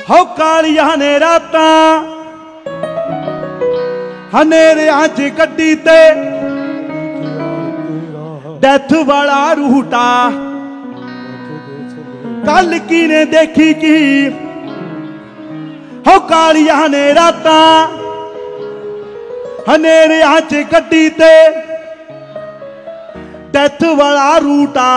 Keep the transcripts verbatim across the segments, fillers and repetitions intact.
हो कालिया ने राता हनेरिया च गड्डी ते डेथ वाला रूटा कल की ने देखी की हो कालिया ने राता हनेरिया च गड्डी ते डेथ वाला रूटा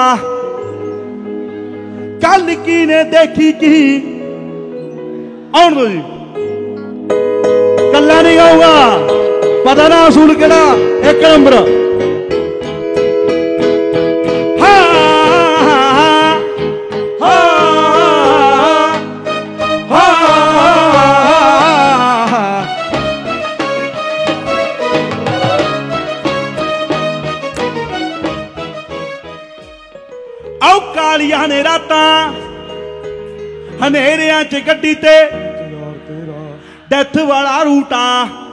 कल की ने देखी की आउन दो जी कला नहीं गाऊंगा पता ना असूल केड़ा एक नंबर कालिया ने राता हनेरिया च गड्डी ते डेथ वाला रूटा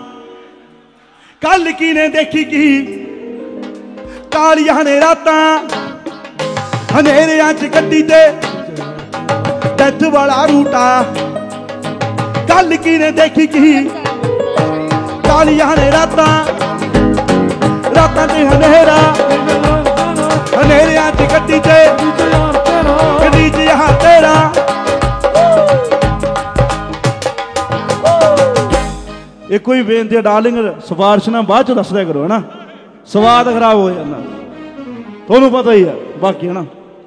कल की ने देखी की कालिया ने राता हनेरिया च गड्डी ते डेथ वाला रूटा कल की ने देखी की कालिया ने राता राता ते हनेरा हनेरिया च गड्डी ते गड्डी च यहाँ तेरा एक कोई बेनती है डार्लिंग सिफारिश ना बाद च दस दिया करो है ना स्वाद खराब हो जाना थोनू पता ही है बाकी है ना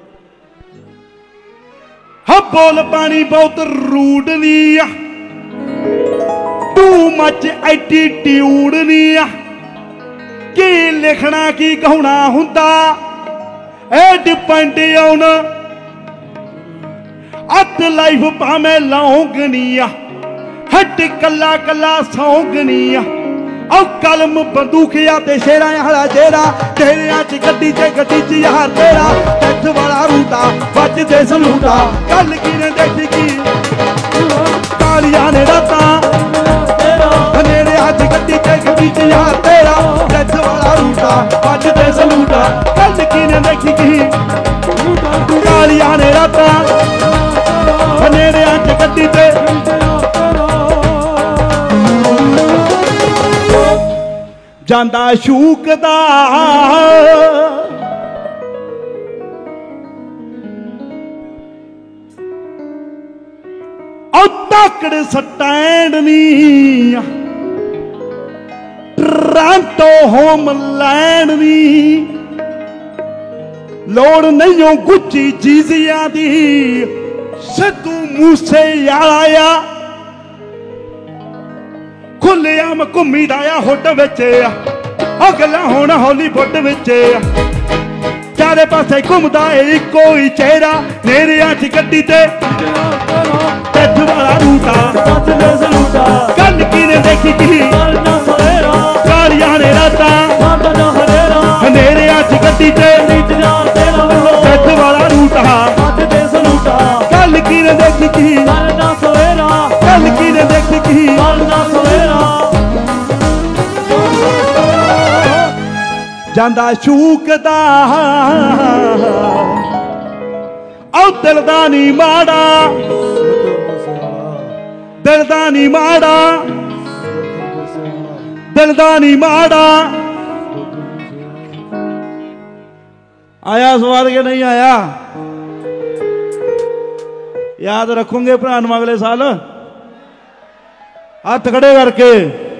हाँ बोल पानी बहुत रूड नहीं आ टू मच एटीट्यूड नहीं आ की लिखना की कहना हुंदा ए डिपेंड ऑन अत लाइफ भावे लौंग नहीं आ हट कला कला सौंग नहीं आ कलम बंदूक या ते शेरा हला जेरा तेरिया च गड्डी च गड्डी च यार तेरा डेथ वाला रूटा बच दे सलूटा कल की ने देखी की कालिया ने राता हनेरिया च गड्डी च गड्डी च यार तेरा डेथ वाला रूटा बच दे सलूटा कल की ने देखी की कालिया ने राता हनेरिया च गड्डी च जांदा शूकदा और ताकड़ स्टैंड नी टोरंटो होमलैंड नी लोड़ नहीं हो गुच्ची चीजिया दी सिद्धू मूसे आया खुलेआम घूमी दाया हुड विच अगला होना हॉलीवुड विच चारे पासे घूमदा इको ही चेहरा नेरिया च गड्डी ते डेथ वाला रूटा कल की ने देखी की कालिया ने राता नेरिया च गड्डी ते डेथ वाला रूटा कल की ने देखी की कल की ने देखी की जांदा शूकदा औ दिल दा नी माड़ा दिल दा नी माड़ा दिल दा नी माड़ा आया स्वाद के नहीं आया याद रखोगे भरा अगले साल हाथ खड़े करके।